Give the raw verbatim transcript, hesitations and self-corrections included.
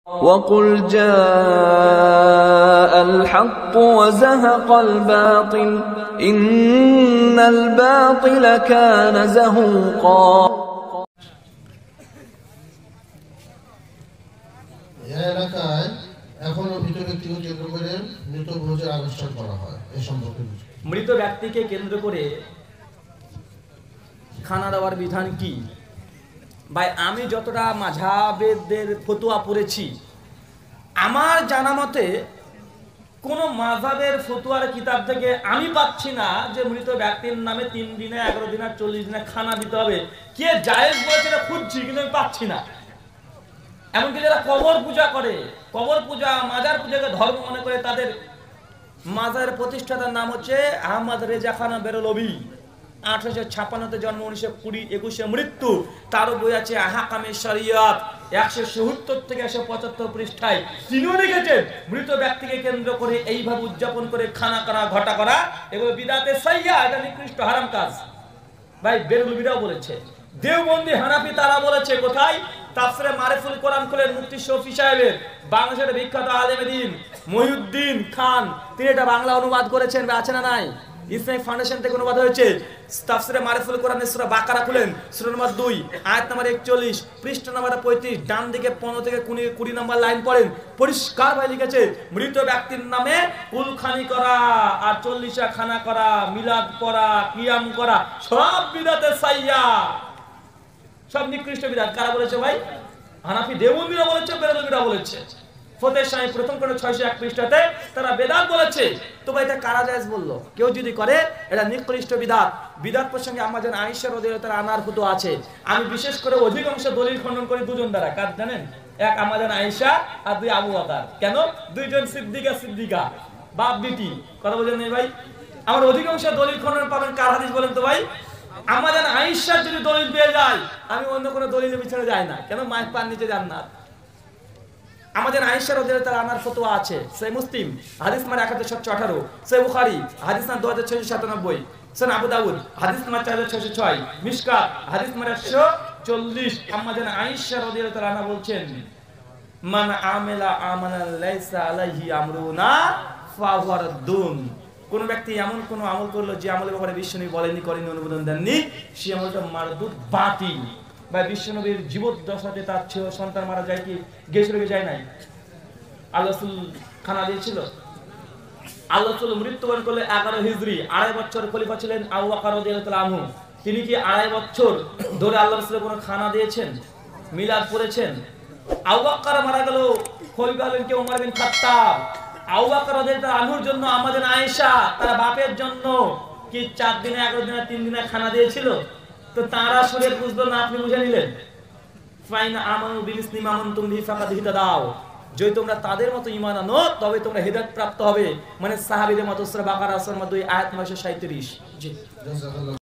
وقل جاء الحق وزهق الباطل إن الباطل كان زهوقا এলাকায় এখনো মৃত ব্যক্তিকে কেন্দ্র করে মৃত ভোজের আনুষ্ঠান করা হয়। এই সম্পর্কে মৃত ব্যক্তিকে কেন্দ্র করে খানা দেওয়ার বিধান কি? ভাই, আমি যতটা মাযহাবের ফতোয়া পড়েছি, আমার জানা মতে কোন মাযহাবের ফতোয়ার কিতাব থেকে আমি পাচ্ছি না যে মৃত ব্যক্তির নামে তিন দিনে এগারো দিনে চল্লিশ দিনে খানা দিতে হবে। কে জায়েজ বলেছে এটা খুঁজছি, কিন্তু আমি পাচ্ছি না। এমনকি যারা কবর পূজা করে, কবর পূজা মাজার পূজাকে ধর্ম মনে করে, তাদের মাজারের প্রতিষ্ঠাতার নাম হচ্ছে আহমদ রেজা খান বেরলভি। আঠারোশো ছাপ্পান্নতে জন্ম, উনিশশো কুড়ি একুশে মৃত্যু। তারও বই আছে আহকামে শরিয়ত, একশো সত্তর থেকে একশো পঁচাত্তর পৃষ্ঠায়। তিনিও লিখেছেন মৃত ব্যক্তিকে কেন্দ্র করে এইভাবে উদযাপন করে খানা করা, ঘটা করা এগুলো বিদাতে সাইয়্যা, এটা নিকৃষ্ট হারাম কাজ। ভাই, বেরলভিরাও বলেছে, দেওবন্দি হানাফি তারা বলেছে। কোথায়? তাফসিরে মারিফুল কোরআন খুলেন, মুফতি শফি সাহেবের, বাংলাদেশের বিখ্যাত আলেমে দ্বীন মহিউদ্দিন খান, তিনি এটা বাংলা অনুবাদ করেছেন। আছে না নাই? ইসলামিক ফাউন্ডেশন থেকে অনুবাদ হয়েছে। তাফসিরে মারিফুল কোরআনের সূরা বাকারা খুলেন, সূরা নম্বর দুই আয়াত নম্বর একচল্লিশ, পৃষ্ঠা নম্বর পঁয়ত্রিশ, ডান দিকে পনেরো থেকে কুড়ি নম্বর লাইন পড়েন। পরিষ্কার ভাই লিখেছে, মৃত ব্যক্তির নামে কুলখানি করা আর চল্লিশা খানা করা, মিলাদ পড়া, কিয়াম করা সব বিদাতে সাইয়্যা, সব নিকৃষ্ট বিদাত। কারা বলেছে ভাই? হানাফি দেওবন্দিরা বলেছে, বেরলভিরা বলেছে। ফতেহ শাহী প্রথম করে ছয়শো এক পৃষ্ঠাতে তারা বেদাত বলেছে। তো ভাই, এটা কারা জায়েজ বললো? কেউ যদি করে এটা নিকৃষ্ট বিদাত। বিদাত প্রসঙ্গে আমাদের আয়েশা রাদিয়াল্লাহু তাআলা আনহার ফতোয়া আছে। আমি বিশেষ করে অধিকাংশ দলিল খণ্ডন করি দুজন দ্বারা। কার জানেন? এক আমাদের আয়েশা আর দুই আবু বকর। কেন? দুইজন সিদ্দিকা সিদ্দিকা, বাপ বেটি। কথা বলেন না ভাই? আমার অধিকাংশ দলিল খণ্ডন পাবেন কার হাদিস বলেন তো ভাই? আমাদের আয়েশা যদি দলিল পেয়ে যায়, আমি অন্য কোনো দলিলের পিছনে যাই না। কেন? মায়ের পার নিচে জান্নাত। আমাদের আয়েশা রাদিয়াল্লাহু তাআলা আনহার ফতোয়া আছে। সহিহ মুসলিম হাদিস নম্বর এক হাজার সাতশো আঠারো, সহিহ বুখারী হাদিস নম্বর দুই হাজার ছয়শো সাতানব্বই, সুনান আবু দাউদ হাদিস নম্বর চার হাজার ছয়শো ছয়, মিশকাত হাদিস নম্বর একশো চল্লিশ। আমাদের আয়েশা রাদিয়াল্লাহু তাআলা আনহা বলছেন, মান আমিলা আমালান লাইসা আলাইহি আমরুনা ফাহুয়া রাদ্দুন। কোন ব্যক্তি এমন কোন আমল করলো যে আমলের ব্যাপারে বিশ্বনবী বলেননি, করেননি, অনুমোদন দেননি, সেই আমলটা মারদুদ, বাতিল। বা বিশ্বনবীর জীবদ্দশাতে তার ছেলে সন্তান মারা যায় কি গেছে রেখে যায় নাই? আল্লাহ রাসূল খানা দিয়েছিল। আল্লাহ রাসূল মৃত্যুবরণ করলে এগারো হিজরি, আড়াই বছর খলিফা ছিলেন আবু বকর রাদিয়াল্লাহু তাআলা আনহু। তিনি কি আড়াই বছর ধরে আল্লাহ রাসূলের কোনো খানা দিয়েছেন, মিলাদ করেছেন? আবু বকর মারা গেল, খলিফা হলেন কে? ওমর বিন খাত্তাব। আবু বকর রাদিয়াল্লাহু তাআলা আনহুর জন্য আমাদের আয়েশা তার বাপের জন্য কি চার দিনে এগারো দিনে তিন দিনে খানা দিয়েছিল? তো তারা শুনে বুঝলো না, আপনি বুঝে নিলেন। ফাইন আমানু বিমিসলি মা আনতুম বিহি ফাকাদ ইহতাদাও। যদি তোমরা তাদের মতো ঈমান আনো তবে তোমরা হেদায়েত প্রাপ্ত হবে। মানে সাহাবীদের মতো। সূরা বাকারা সূরা দুই আয়াত নয়শো সাঁইত্রিশ। জি।